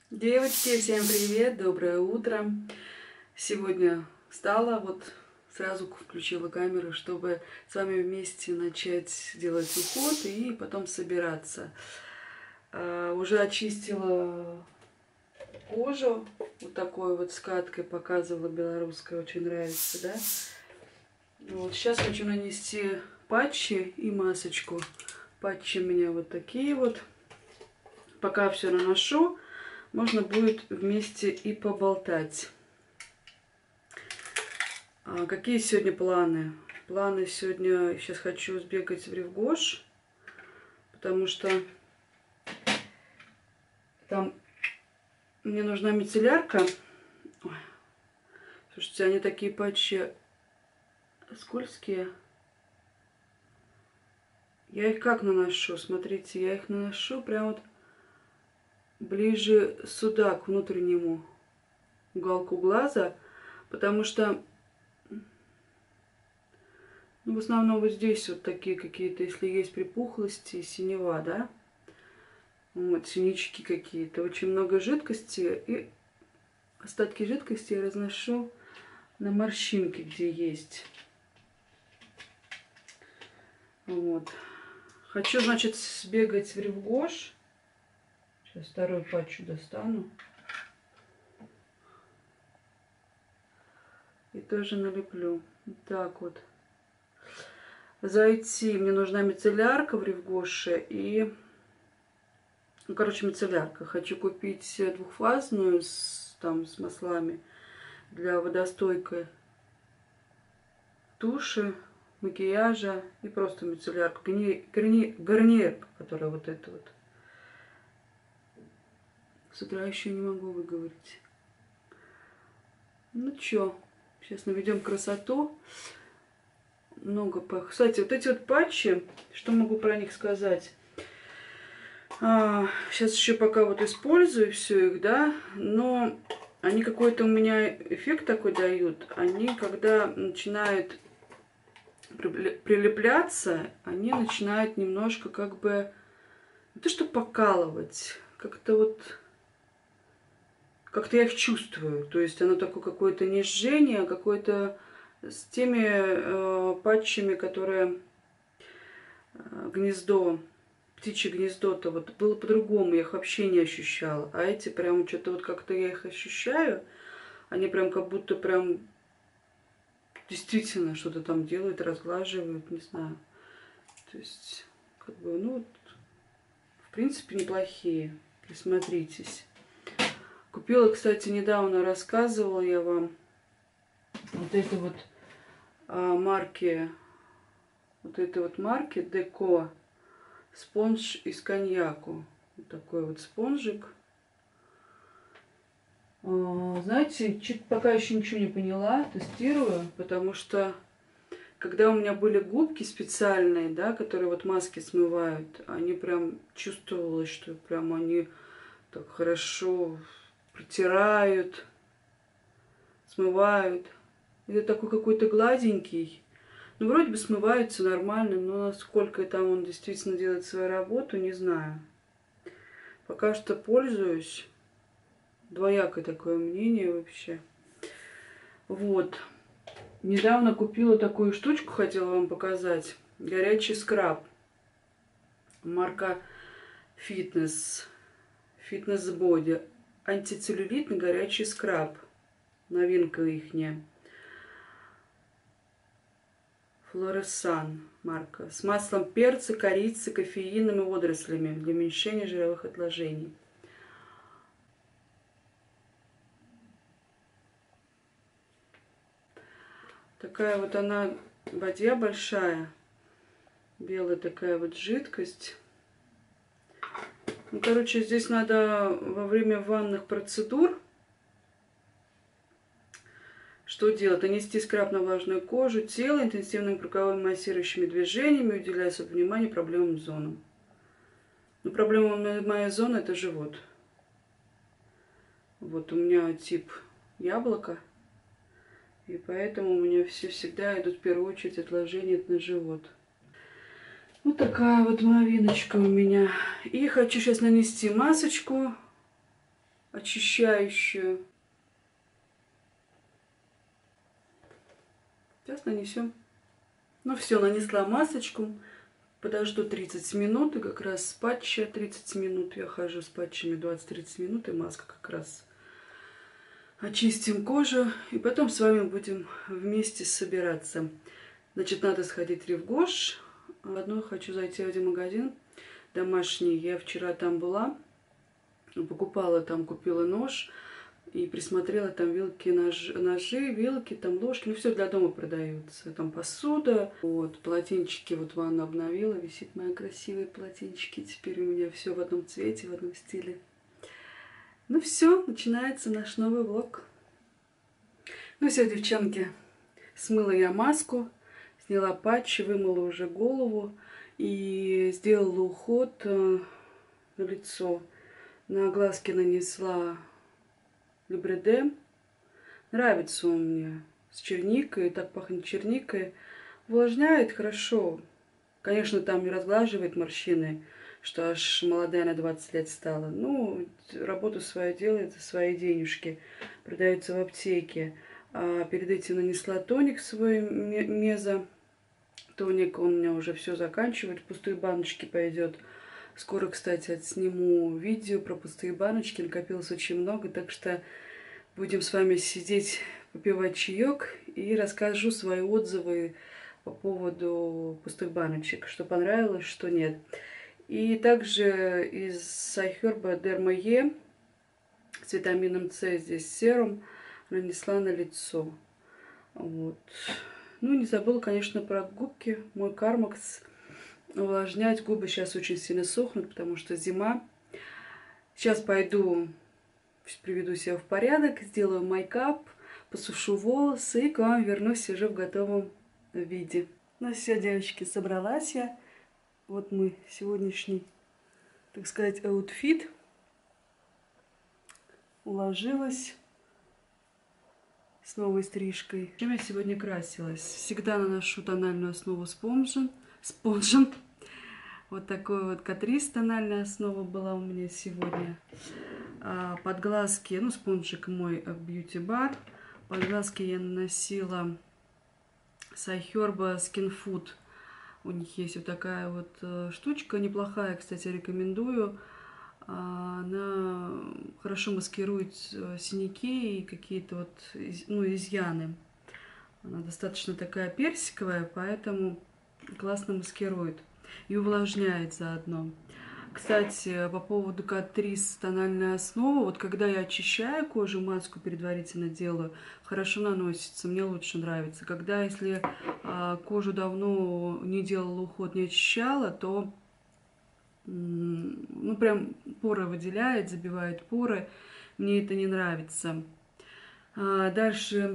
Девочки, всем привет, доброе утро. Сегодня встала, вот сразу включила камеру, чтобы с вами вместе начать делать уход и потом собираться. Уже очистила кожу, вот такой вот скаткой показывала, белорусской, очень нравится, да? Вот сейчас хочу нанести патчи и масочку. Патчи у меня вот такие вот. Пока все наношу, можно будет вместе и поболтать. Какие сегодня планы? Планы сегодня, сейчас хочу сбегать в Рив-Гош, потому что там мне нужна мицеллярка. Ой, слушайте, они такие патчи скользкие. Я их как наношу? Смотрите, я их наношу прям вот ближе сюда, к внутреннему уголку глаза, потому что в основном вот здесь вот такие какие-то, если есть припухлости, синева, да, вот синячки какие-то, очень много жидкости, и остатки жидкости я разношу на морщинки, где есть. Вот. Хочу, значит, сбегать в Рив-Гош. Сейчас второй патчу достану. И тоже налеплю. Вот так вот. Зайти. Мне нужна мицеллярка в Рив-Гоше и... Ну, короче, мицеллярка. Хочу купить двухфазную с маслами для водостойкой туши, макияжа и просто мицеллярку. Гарниер, которая вот это вот. С утра еще не могу выговорить. Ну чё, сейчас наведем красоту. Много пах. Кстати, вот эти вот патчи, что могу про них сказать? Сейчас еще пока вот использую все их, да, но они какой-то у меня эффект такой дают. Они, когда начинают прилепляться, они начинают немножко как бы, не то что покалывать, как-то я их чувствую. То есть оно такое какое-то не жжение, а какое-то с теми патчами, которые гнездо, птичье гнездо-то вот было по-другому, я их вообще не ощущала. А эти прям что-то вот как-то я их ощущаю, они прям как будто прям действительно что-то там делают, разглаживают, не знаю. То есть, как бы, ну, в принципе, неплохие. Присмотритесь. Купила, кстати, недавно, рассказывала я вам, вот это вот марки, Деко, спонж из коньяку. Вот такой вот спонжик. Знаете, чуть пока еще ничего не поняла, тестирую, потому что когда у меня были губки специальные, да, которые вот маски смывают, они прям чувствовалось, что прям они так хорошо протирают, смывают. Это такой какой-то гладенький. Ну, вроде бы смывается нормально, но насколько там он действительно делает свою работу, не знаю. Пока что пользуюсь. Двоякое такое мнение вообще. Вот. Недавно купила такую штучку, хотела вам показать. Горячий скраб. Марка Fitness. Fitness Body. Антицеллюлитный горячий скраб. Новинка ихняя. Флоресан марка. С маслом перца, корицы, кофеином и водорослями для уменьшения жировых отложений. Такая вот она, бадья большая. Белая такая вот жидкость. Ну, короче, здесь надо во время ванных процедур что делать? Нанести скраб на влажную кожу, тело интенсивными круговыми массирующими движениями, уделяя особое внимание проблемным зонам. Но проблема моей зоны — это живот. Вот у меня тип яблоко, и поэтому у меня все всегда идут в первую очередь отложения на живот. Вот такая вот новиночка у меня. И хочу сейчас нанести масочку очищающую. Сейчас нанесем. Ну все, нанесла масочку. Подожду 30 минут, и как раз с патча 30 минут. Я хожу с патчами 20-30 минут, и маска как раз. Очистим кожу, и потом с вами будем вместе собираться. Значит, надо сходить в Ревгош. Одно хочу зайти в один магазин домашний. Я вчера там была, покупала там, купила нож. И присмотрела, там вилки, ножи, вилки, там ложки, ну все для дома продаются. Там посуда, вот, полотенчики, вот ванну обновила, висит мои красивые полотенчики. Теперь у меня все в одном цвете, в одном стиле. Ну все, начинается наш новый влог. Ну все, девчонки, смыла я маску, сняла патчи, вымыла уже голову и сделала уход на лицо. На глазки нанесла Любреде. Нравится он мне. С черникой, так пахнет черникой. Увлажняет хорошо. Конечно, там не разглаживает морщины, что аж молодая на 20 лет стала. Ну, работу свою делает за свои денежки. Продается в аптеке. А перед этим нанесла тоник свой, Меза. Тоник, он у меня уже все заканчивает. В пустые баночки пойдет. Скоро, кстати, отсниму видео про пустые баночки. Накопилось очень много, так что будем с вами сидеть, попивать чаек и расскажу свои отзывы по поводу пустых баночек, что понравилось, что нет. И также из Сайхерба Дерма Е с витамином С, здесь серум, нанесла на лицо. Вот. Ну, не забыла, конечно, про губки. Мой Кармакс. Увлажнять губы сейчас очень сильно сохнут, потому что зима. Сейчас пойду, приведу себя в порядок, сделаю мейкап, посушу волосы и к вам вернусь уже в готовом виде. Ну все, девочки, собралась я. Вот мой сегодняшний, так сказать, аутфит. Уложилась с новой стрижкой. Чем я сегодня красилась? Всегда наношу тональную основу спонжем. Вот такой вот Catrice тональная основа была у меня сегодня. Под глазки, ну, спонжик мой Beauty Bar. Под глазки я наносила Сайхерба Skin Food. У них есть вот такая вот штучка, неплохая, кстати, рекомендую. Она хорошо маскирует синяки и какие-то вот, ну, изъяны. Она достаточно такая персиковая, поэтому классно маскирует. И увлажняет заодно. Кстати, по поводу Catrice тональная основа, вот когда я очищаю кожу, маску предварительно делаю, хорошо наносится, мне лучше нравится. Когда, если кожу давно не делала уход, не очищала, то, ну, прям поры выделяет, забивает поры, мне это не нравится. Дальше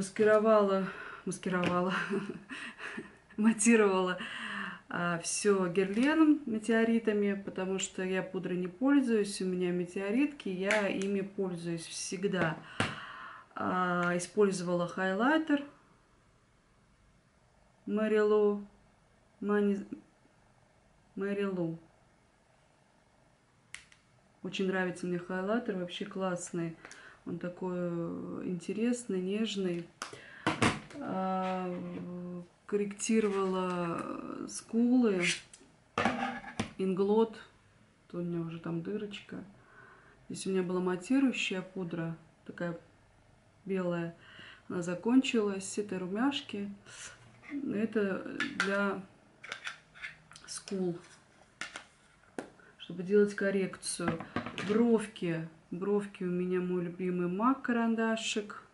матировала все герленом, метеоритами, потому что я пудрой не пользуюсь, у меня метеоритки, я ими пользуюсь всегда. Использовала хайлайтер Мэрилу. Очень нравится мне хайлайтер, вообще классный. Он такой интересный, нежный. Корректировала скулы, инглот, то у меня уже там дырочка. Здесь у меня была матирующая пудра, такая белая, она закончилась. Это румяшки, это для скул, чтобы делать коррекцию. Бровки у меня мой любимый MAC карандашик.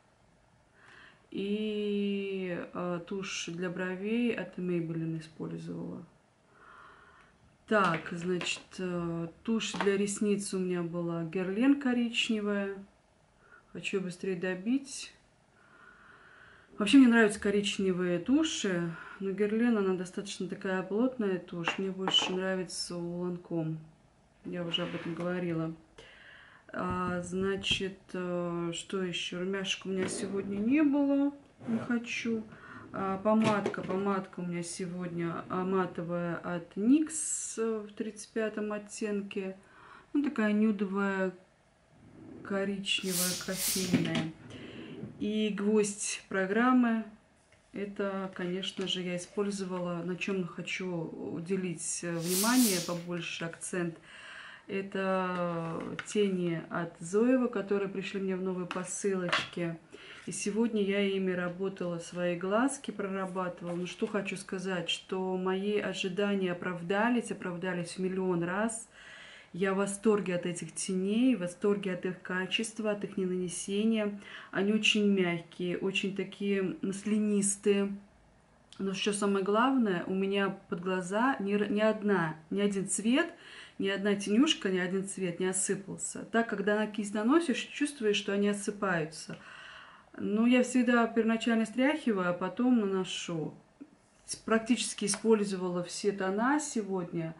И тушь для бровей от Maybelline использовала. Так, значит, тушь для ресниц у меня была Герлен коричневая. Хочу быстрее добить. Вообще мне нравятся коричневые туши, но Герлен, она достаточно такая плотная тушь. Мне больше нравится у Ланком. Я уже об этом говорила. Значит, что еще? Румяшек у меня сегодня не было, не хочу. Помадка у меня сегодня матовая от NYX в 35 оттенке. Ну, такая нюдовая, коричневая, кофейная. И гвоздь программы, это, конечно же, я использовала, на чем хочу уделить внимание, побольше акцент. Это тени от Зоева, которые пришли мне в новой посылочке. И сегодня я ими работала, свои глазки прорабатывала. Ну что хочу сказать, что мои ожидания оправдались в миллион раз. Я в восторге от этих теней, в восторге от их качества, от их нанесения. Они очень мягкие, очень такие маслянистые. Но что самое главное, у меня под глаза ни один цвет, ни одна тенюшка, ни один цвет не осыпался. Так, когда на кисть наносишь, чувствуешь, что они осыпаются. Но я всегда первоначально стряхиваю, а потом наношу. Практически использовала все тона сегодня.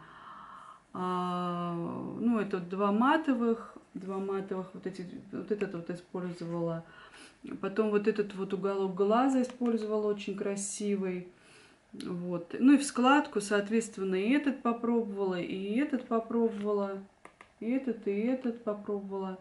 Ну, это два матовых, вот этот вот использовала. Потом вот этот вот уголок глаза использовала, очень красивый. Вот. Ну и в складку, соответственно, и этот попробовала, и этот попробовала, и этот попробовала.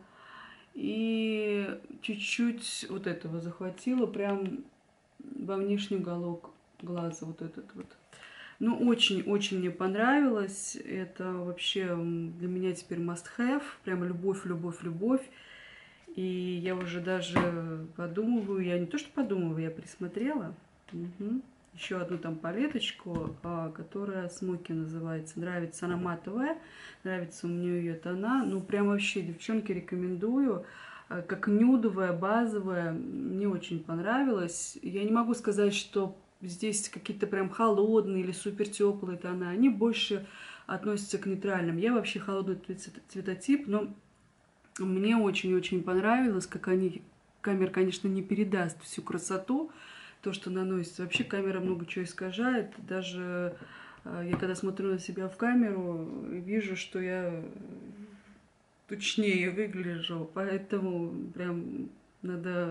И чуть-чуть вот этого захватила, прям во внешний уголок глаза, вот этот вот. Ну, очень-очень мне понравилось. Это вообще для меня теперь must have. Прям любовь, любовь, любовь. И я уже даже подумываю, я не то что подумываю, я присмотрела. Угу. Еще одну там палеточку, которая смоки называется. Нравится она матовая, нравится мне ее тона. Ну, прям вообще, девчонки, рекомендую. Как нюдовая, базовая, мне очень понравилось. Я не могу сказать, что здесь какие-то прям холодные или супер теплые тона. Они больше относятся к нейтральным. Я вообще холодный цветотип, но мне очень-очень понравилось, как они... Камера, конечно, не передаст всю красоту, то, что наносится. Вообще камера много чего искажает. Даже я когда смотрю на себя в камеру, вижу, что я точнее выгляжу. Поэтому прям надо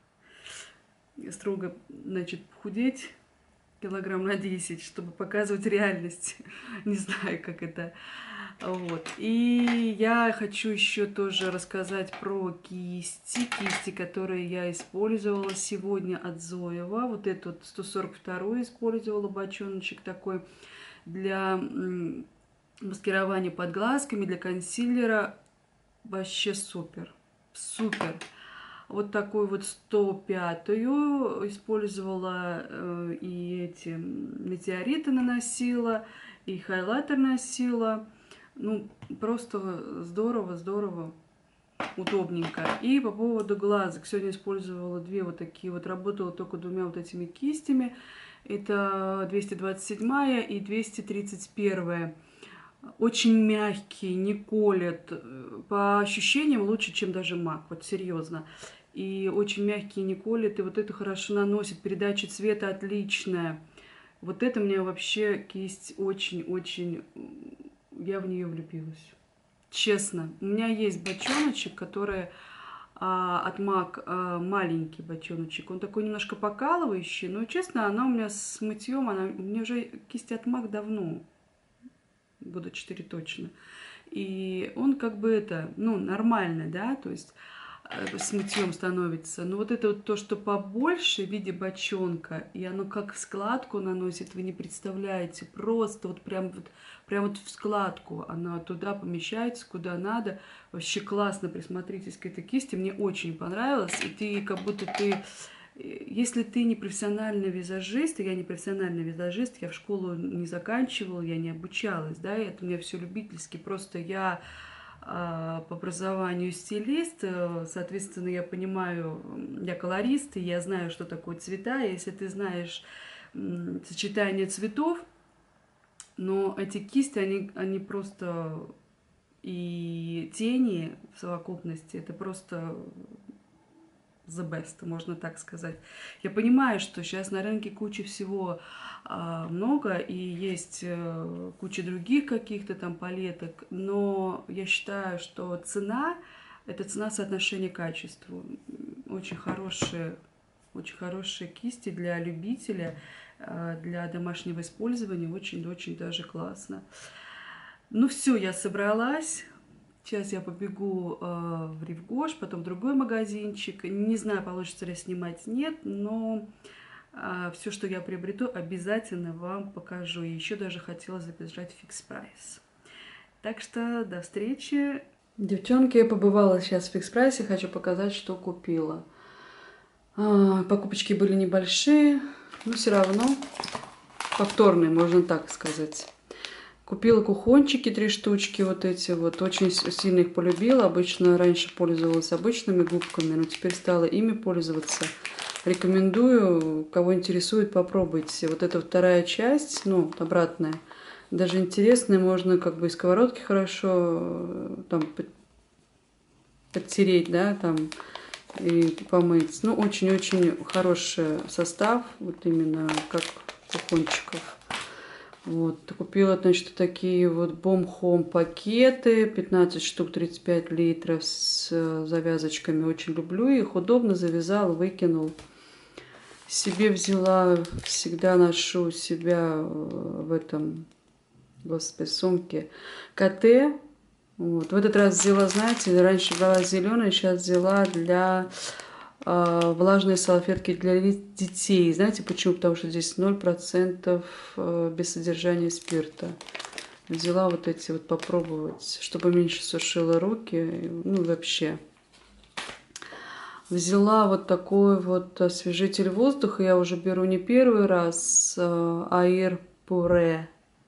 строго, значит, похудеть килограмм на 10, чтобы показывать реальность. Не знаю, как это. Вот. И я хочу еще тоже рассказать про кисти, которые я использовала сегодня от Зоева. Вот этот 142 использовала, бочоночек такой для маскирования под глазками, для консилера. Вообще супер, супер. Вот такую вот 105-ю использовала, и эти метеориты наносила, и хайлайтер носила. Ну, просто здорово, здорово, удобненько. И по поводу глазок. Сегодня использовала две вот такие вот, работала только двумя вот этими кистями. Это 227 и 231. Очень мягкие, не колят. По ощущениям лучше, чем даже MAC, вот серьезно. И очень мягкие, не колят. И вот это хорошо наносит. Передача цвета отличная. Вот это мне вообще кисть очень-очень... Я в нее влюбилась. Честно. У меня есть бочоночек, который от MAC, маленький бочоночек. Он такой немножко покалывающий. Но, честно, она у меня с мытьем, у меня уже кисть от MAC давно. Года 4 точно. И он как бы это, ну, нормально, да, то есть с мытьем становится. Но вот это вот то, что побольше в виде бочонка, и оно как складку наносит, вы не представляете. Просто вот прям вот в складку она туда помещается, куда надо. Вообще классно, присмотритесь к этой кисти. Мне очень понравилось. И ты как будто ты... Если ты не профессиональный визажист, я не профессиональный визажист, я в школу не заканчивала, я не обучалась, да, это у меня все любительски, просто я по образованию стилист, соответственно, я понимаю, я колорист, и я знаю, что такое цвета, если ты знаешь сочетание цветов, но эти кисти, они просто и тени в совокупности, это просто the best, можно так сказать. Я понимаю, что сейчас на рынке куча всего много, и есть куча других каких-то там палеток, но я считаю, что цена – это цена соотношения качеству. Очень хорошие кисти для любителя, для домашнего использования, очень-очень даже классно. Ну все, я собралась. Сейчас я побегу в Рив-Гош, потом в другой магазинчик. Не знаю, получится ли снимать, нет, но все, что я приобрету, обязательно вам покажу. И еще даже хотела забежать в Fix Price. Так что до встречи. Девчонки, я побывала сейчас в Fix Price, хочу показать, что купила. Покупочки были небольшие, но все равно повторные, можно так сказать. Купила кухончики 3 штучки, вот эти вот. Очень сильно их полюбила. Обычно раньше пользовалась обычными губками, но теперь стала ими пользоваться. Рекомендую, кого интересует, попробуйте. Вот эта вторая часть, ну, обратная, даже интересная. Можно как бы и сковородки хорошо там подтереть, да, там, и помыть. Ну, очень-очень хороший состав, вот именно как кухончиков. Вот, купила, значит, такие вот Bomb Home пакеты, 15 штук, 35 литров с завязочками. Очень люблю их, удобно завязал, выкинул. Себе взяла, всегда ношу у себя в этом, господи, сумке КТ. Вот. В этот раз взяла, знаете, раньше брала зеленый, сейчас взяла для влажные салфетки для детей. Знаете почему? Потому что здесь 0% без содержания спирта. Взяла вот эти вот попробовать, чтобы меньше сушила руки. Ну, вообще. Взяла вот такой вот освежитель воздуха. Я уже беру не первый раз. Air Pure.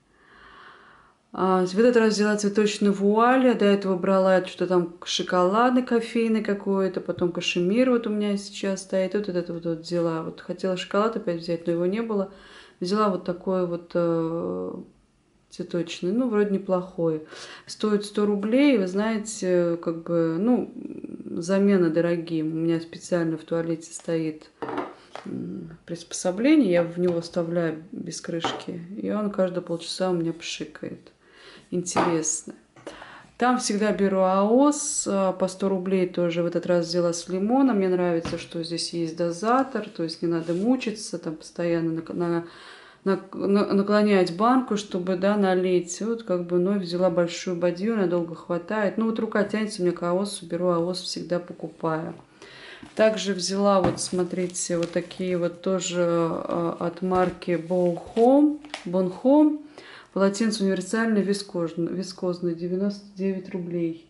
В этот раз взяла цветочную вуаль, до этого брала что-то там шоколадный, кофейный какой-то, потом кашемир вот у меня сейчас стоит, вот это вот взяла. Вот хотела шоколад опять взять, но его не было. Взяла вот такой вот цветочный, ну, вроде неплохой. Стоит 100 рублей, вы знаете, как бы, ну, замена дорогим. У меня специально в туалете стоит приспособление, я в него вставляю без крышки, и он каждые полчаса у меня пшикает. Интересно. Там всегда беру АОС по 100 рублей тоже. В этот раз взяла с лимоном. Мне нравится, что здесь есть дозатор, то есть не надо мучиться, там постоянно наклонять банку, чтобы, да, налить. Вот как бы, ну, взяла большую бадью, надолго хватает. Ну, вот рука тянется у меня к АОСу, беру АОС, всегда покупаю. Также взяла, вот смотрите, вот такие вот тоже от марки Bonhome. Полотенце универсальное, вискозное, 99 рублей.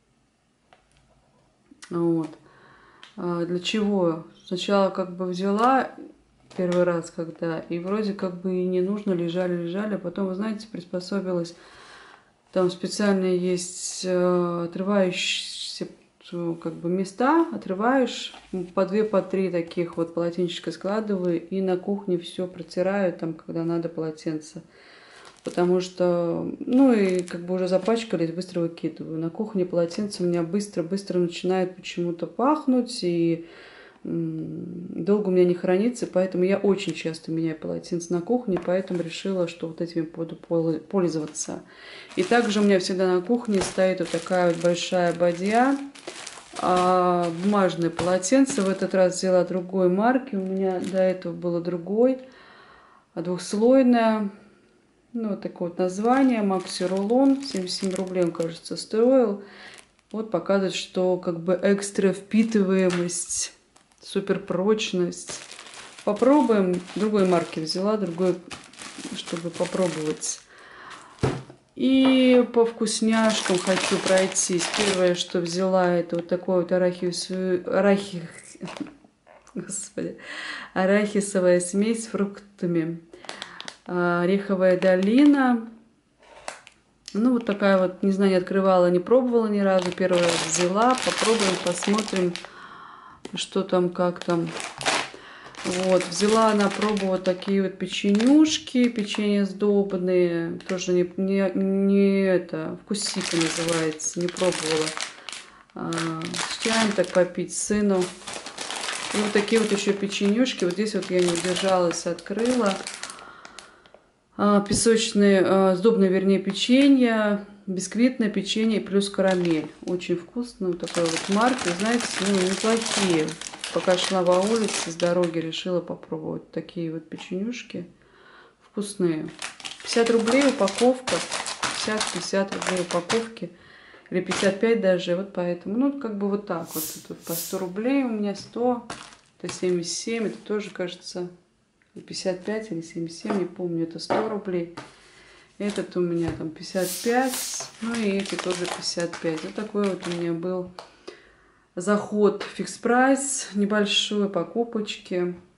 Вот. Для чего? Сначала как бы взяла первый раз, когда, и вроде как бы и не нужно, лежали, а потом, вы знаете, приспособилась. Там специально есть отрывающиеся как бы места, отрываешь, по 2, по 3 таких вот полотенчика складываю, и на кухне все протираю, там, когда надо полотенце. Потому что, ну и как бы уже запачкались, быстро выкидываю. На кухне полотенце у меня быстро начинает почему-то пахнуть, и долго у меня не хранится, поэтому я очень часто меняю полотенце на кухне, поэтому решила, что вот этими буду пользоваться. И также у меня всегда на кухне стоит вот такая вот большая бадья, бумажное полотенце. В этот раз взяла другой марки, у меня до этого было другой, двухслойное. Ну, вот такое вот название, Maxi Rulon, 77 рублей, он, кажется, стоил. Вот показывает, что как бы экстра впитываемость, супер прочность. Попробуем. Другой марки взяла, другой, чтобы попробовать. И по вкусняшкам хочу пройтись. Первое, что взяла, это вот такой вот арахисовая смесь с фруктами. Ореховая долина. Ну, вот такая вот, не знаю, не открывала, не пробовала ни разу. Первый раз взяла. Попробуем, посмотрим, что там, как там. Вот, взяла на пробу вот такие вот печенюшки, печенье сдобные. Тоже не это, вкусика называется, не пробовала. С чаем так попить сыну. И вот такие вот еще печенюшки. Вот здесь вот я не удержалась, открыла. Песочное, сдобное, вернее, печенье, бисквитное печенье плюс карамель. Очень вкусно. Вот такой вот марки, знаете, ну, неплохие. Пока шла по улице с дороги, решила попробовать такие вот печенюшки. Вкусные. 50 рублей упаковка. 50 рублей упаковки. или 55 даже, вот поэтому, ну, как бы вот так вот, тут по 100 рублей у меня 100, это 77, это тоже, кажется, 55 или 77, не помню, это 100 рублей. Этот у меня там 55, ну и эти тоже 55. Вот такой вот у меня был заход фикс прайс, небольшой покупочки.